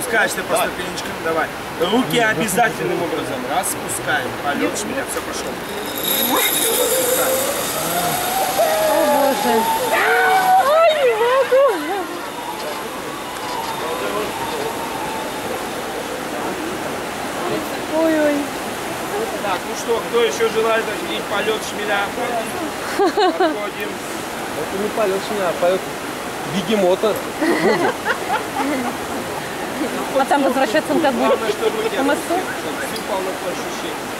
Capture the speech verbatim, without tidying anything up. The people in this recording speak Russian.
Спускаешься по ступенечкам, давай. Руки обязательным образом распускаем. Полет шмеля, все, пошел. О, Боже. Ой, не могу. Ой-ой. Так, ну что, кто еще желает увидеть полет шмеля? Подходим. Это не полет шмеля, а полет бегемота. А там возвращаться он как будет Главное, что руки по мосту? чтобы ощущение.